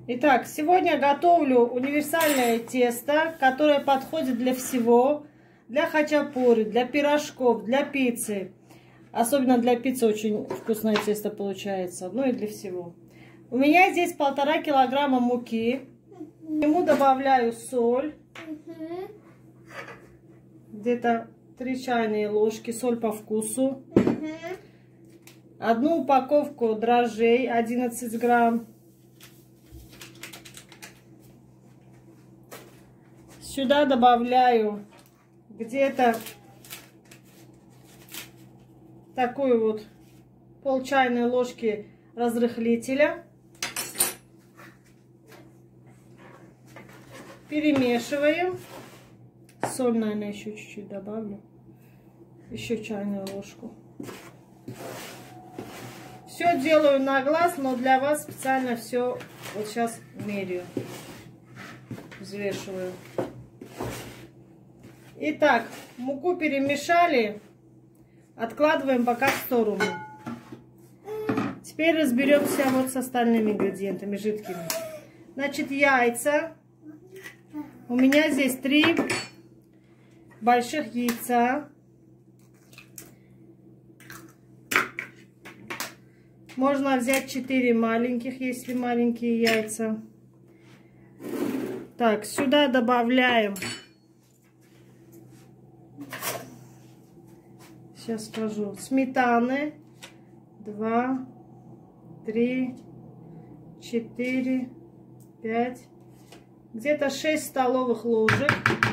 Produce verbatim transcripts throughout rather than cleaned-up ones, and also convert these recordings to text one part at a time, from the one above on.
Итак, сегодня готовлю универсальное тесто, которое подходит для всего. Для хачапури, для пирожков, для пиццы. Особенно для пиццы очень вкусное тесто получается. Ну и для всего. У меня здесь полтора килограмма муки. К нему добавляю соль. Где-то три чайные ложки. Соль по вкусу. Одну упаковку дрожжей, одиннадцать грамм. Сюда добавляю где-то такую вот пол чайной ложки разрыхлителя. Перемешиваем. Соль, наверное, еще чуть-чуть добавлю. Еще чайную ложку. Все делаю на глаз, но для вас специально все вот сейчас меряю. Взвешиваю. Итак, муку перемешали. Откладываем пока в сторону. Теперь разберемся вот с остальными ингредиентами жидкими. Значит, яйца. У меня здесь три больших яйца. Можно взять четыре маленьких, если маленькие яйца. Так, сюда добавляем. Сейчас скажу. Сметаны. Два, три, четыре, пять. Где-то шесть столовых ложек.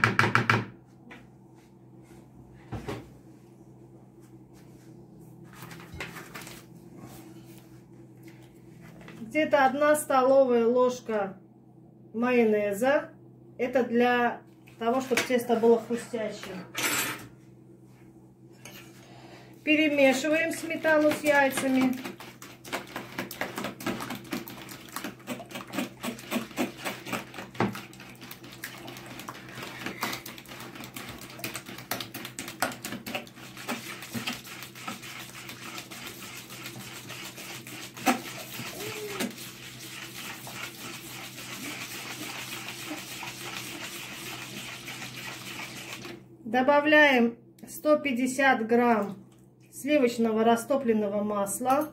Где-то одна столовая ложка майонеза. Это для того, чтобы тесто было хрустящим. Перемешиваем сметану с яйцами. Добавляем сто пятьдесят грамм сливочного растопленного масла.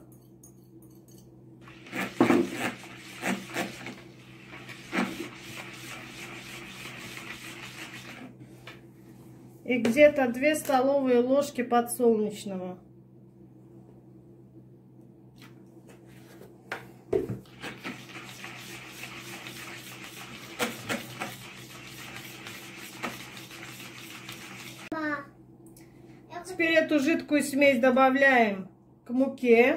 И где-то две столовые ложки подсолнечного. Теперь эту жидкую смесь добавляем к муке.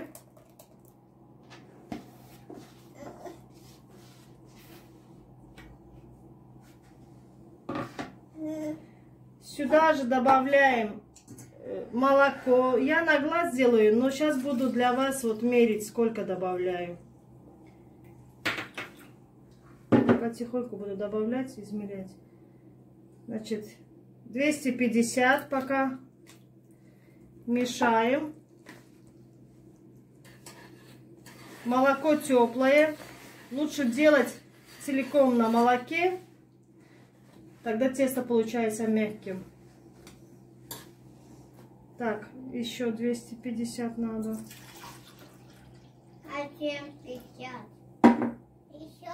Сюда же добавляем молоко. Я на глаз делаю, но сейчас буду для вас вот мерить, сколько добавляю. Потихоньку буду добавлять, измерять. Значит, двести пятьдесят пока. Мешаем. Молоко теплое. Лучше делать целиком на молоке. Тогда тесто получается мягким. Так, еще двести пятьдесят надо. А чем пятьдесят? Еще.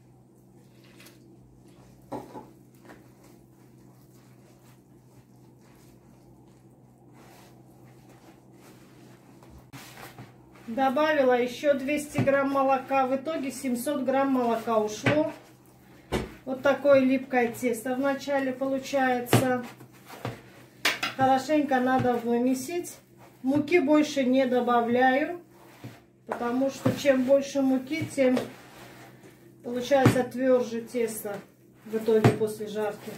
Добавила еще двести грамм молока. В итоге семьсот грамм молока ушло. Вот такое липкое тесто вначале получается. Хорошенько надо вымесить. Муки больше не добавляю. Потому что чем больше муки, тем получается тверже тесто в итоге после жарки.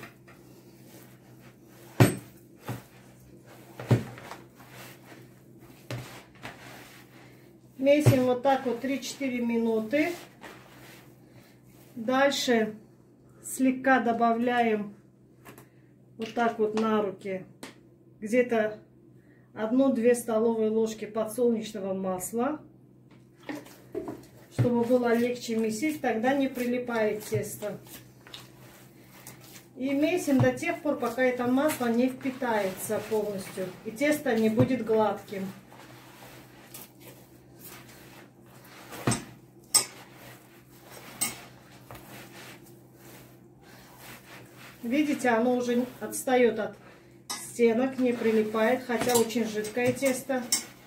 Месим вот так вот три-четыре минуты. Дальше слегка добавляем вот так вот на руки где-то одну-две столовые ложки подсолнечного масла, чтобы было легче месить, тогда не прилипает тесто. И месим до тех пор, пока это масло не впитается полностью и тесто не будет гладким. Видите, оно уже отстает от стенок, не прилипает, хотя очень жидкое тесто.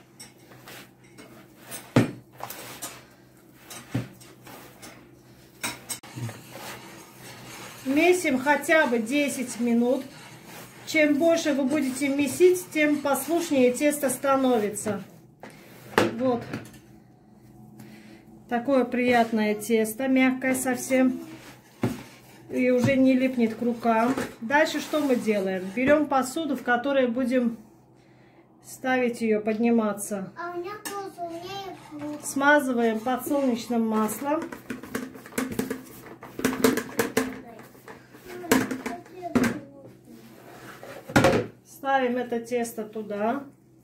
Месим хотя бы десять минут. Чем больше вы будете месить, тем послушнее тесто становится. Вот. Такое приятное тесто, мягкое совсем. И уже не липнет к рукам. Дальше что мы делаем? Берем посуду, в которой будем ставить ее, подниматься. А у меня вкус, у меня и вкус. Смазываем подсолнечным маслом. Ставим это тесто туда.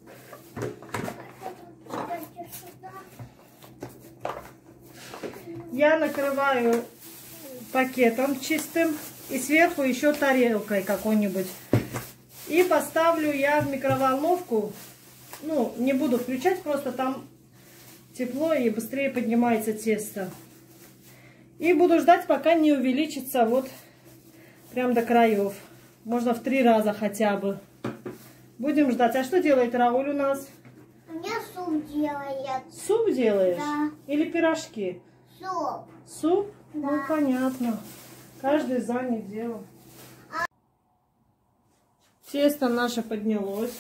Я накрываю пакетом чистым и сверху еще тарелкой какой-нибудь. И поставлю я в микроволновку. Ну, не буду включать, просто там тепло и быстрее поднимается тесто. И буду ждать, пока не увеличится вот прям до краев. Можно в три раза хотя бы. Будем ждать. А что делает Рауль у нас? У меня суп делает. Суп делаешь? Да. Или пирожки? Суп. Суп? Да. Ну, понятно. Каждый занят делом. Тесто наше поднялось.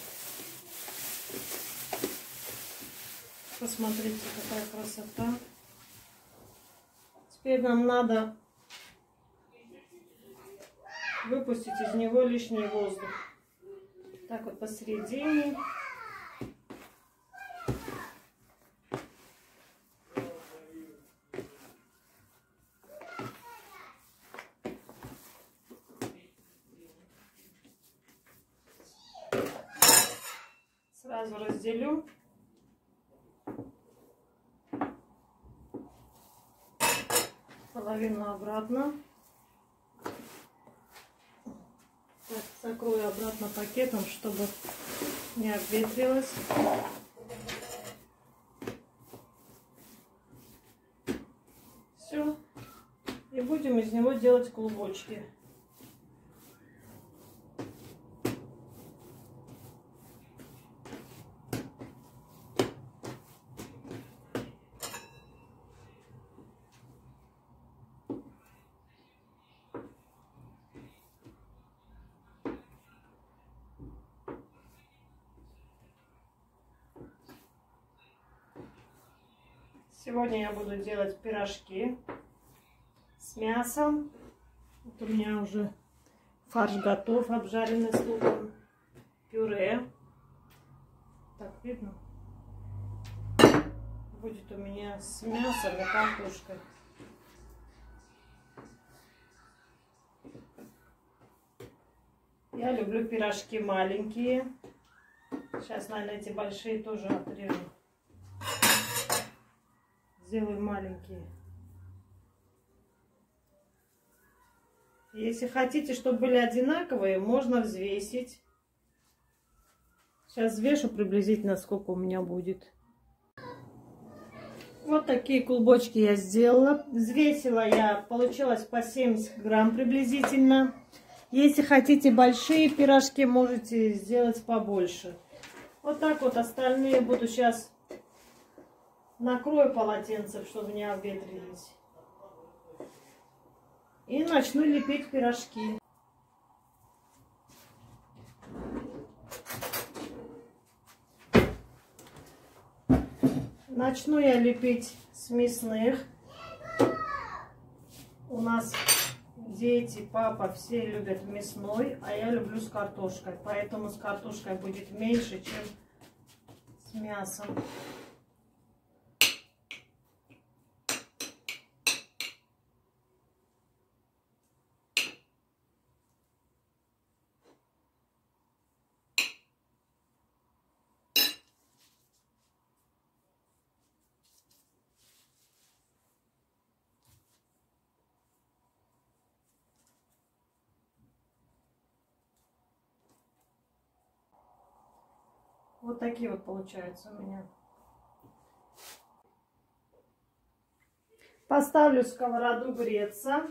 Посмотрите, какая красота. Теперь нам надо выпустить из него лишний воздух. Так вот посередине. Сразу разделю. Половину обратно. Так, закрою обратно пакетом, чтобы не обветрилось. Все. И будем из него делать клубочки. Сегодня я буду делать пирожки с мясом. Вот у меня уже фарш готов, обжаренный с луком. Пюре. Так, видно? Будет у меня с мясом и картошкой. Я люблю пирожки маленькие. Сейчас, наверное, эти большие тоже отрежу. Сделаю маленькие. Если хотите, чтобы были одинаковые, можно взвесить. Сейчас взвешу приблизительно, сколько у меня будет. Вот такие клубочки я сделала. Взвесила я, получилось по семьдесят грамм приблизительно. Если хотите большие пирожки, можете сделать побольше. Вот так вот остальные буду сейчас... Накрою полотенцем, чтобы не обветрились. И начну лепить пирожки. Начну я лепить с мясных. У нас дети, папа, все любят мясной, а я люблю с картошкой. Поэтому с картошкой будет меньше, чем с мясом. Вот такие вот получаются у меня. Поставлю сковороду греться.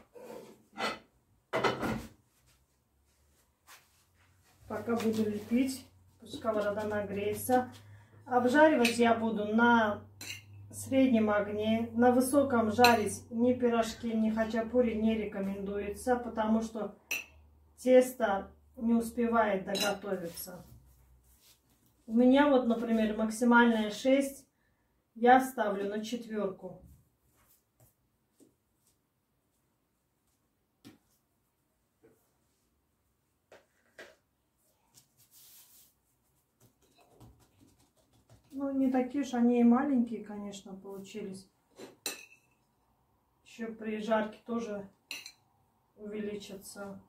Пока буду лепить, пусть сковорода нагреется. Обжаривать я буду на среднем огне. На высоком жарить ни пирожки, ни хачапури не рекомендуется, потому что тесто не успевает доготовиться. У меня вот, например, максимальная шесть, я ставлю на четверку. Ну, не такие уж они и маленькие, конечно, получились. Еще при жарке тоже увеличатся.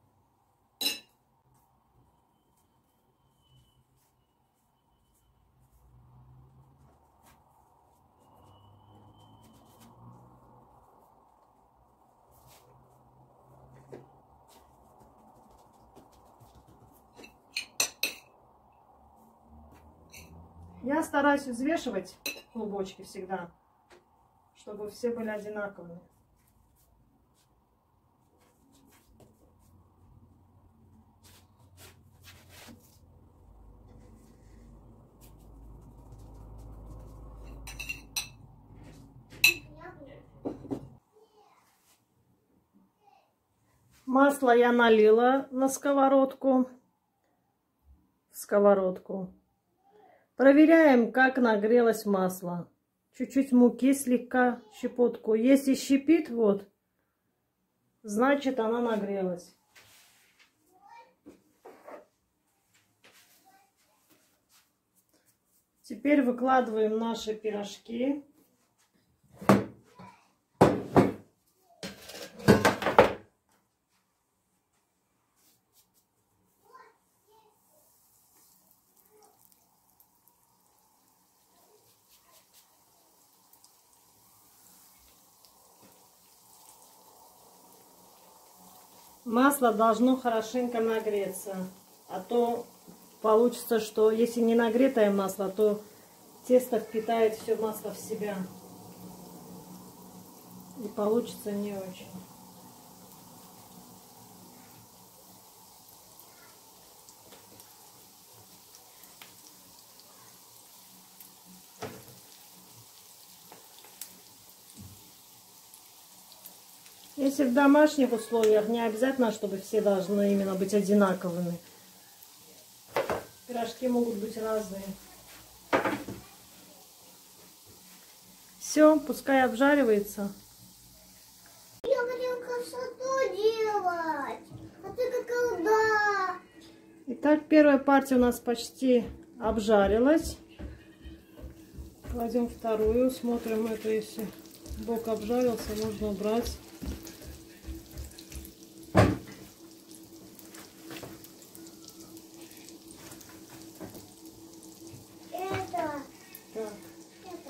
Я стараюсь взвешивать клубочки всегда, чтобы все были одинаковыми. Масло я налила на сковородку. Сковородку. Проверяем, как нагрелось масло. Чуть-чуть муки слегка, щепотку. Если щипит, вот, значит, она нагрелась. Теперь выкладываем наши пирожки. Масло должно хорошенько нагреться, а то получится, что если не нагретое масло, то тесто впитает все масло в себя. И получится не очень. Если в домашних условиях, не обязательно, чтобы все должны именно быть одинаковыми. Пирожки могут быть разные. Все, пускай обжаривается. Я хотела красоту делать, а ты как колда. Итак, первая партия у нас почти обжарилась. Кладем вторую, смотрим это, если бок обжарился, можно убрать. Это. Так. Это.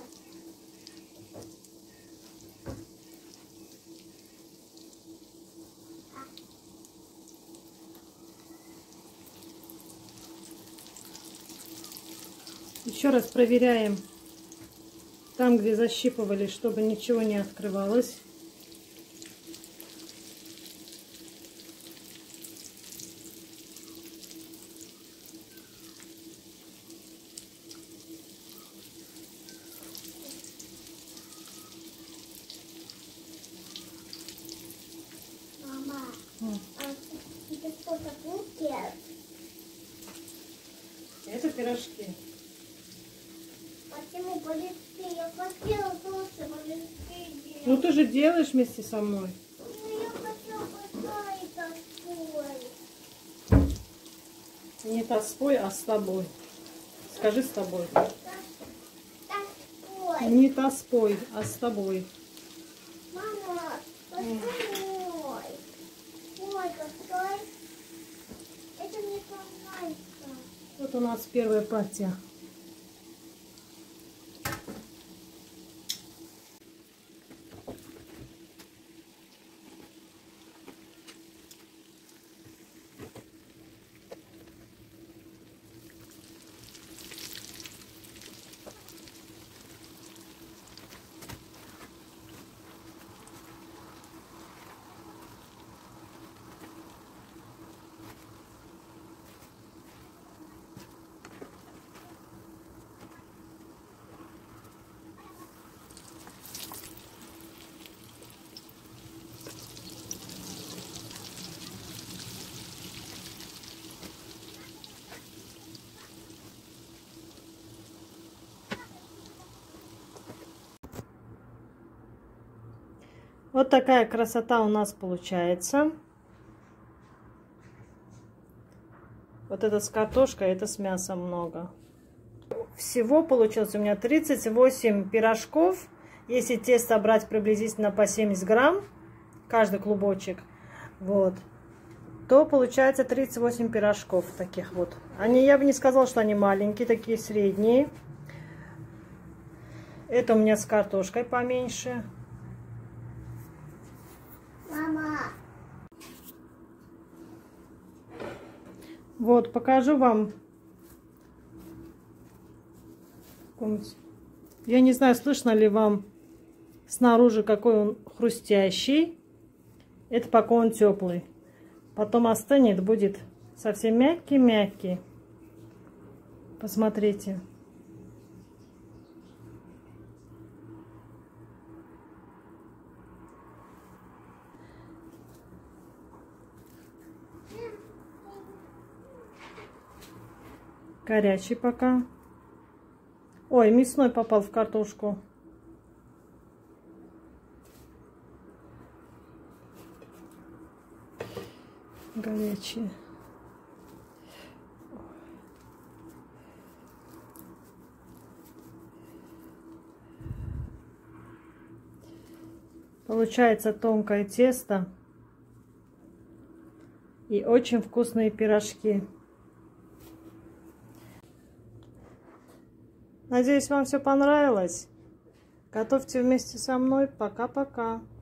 Еще раз проверяем там, где защипывали, чтобы ничего не открывалось. Мама, Вот. а это что-то будет? Это пирожки. Почему полицей? Я хотела тоже полицей делать. Ну ты же делаешь вместе со мной. Ну, я хотела поставить такой. Не та спой, а с тобой. Скажи с тобой. Такой. Не та спой, а с тобой. Мама, постой. Ой, какой. Это мне понравится. Вот у нас первая партия. Вот такая красота у нас получается. Вот это с картошкой, это с мясом много. Всего получилось у меня тридцать восемь пирожков. Если тесто брать приблизительно по семьдесят грамм, каждый клубочек, вот, то получается тридцать восемь пирожков таких вот. Они, я бы не сказала, что они маленькие, такие средние. Это у меня с картошкой поменьше. Мама. Вот, покажу вам. Я не знаю, слышно ли вам снаружи, какой он хрустящий. Это пока он теплый. Потом остынет, будет совсем мягкий-мягкий. Посмотрите. Горячий пока. Ой, мясной попал в картошку. Горячий. Получается тонкое тесто и очень вкусные пирожки. Надеюсь, вам все понравилось. Готовьте вместе со мной. Пока-пока.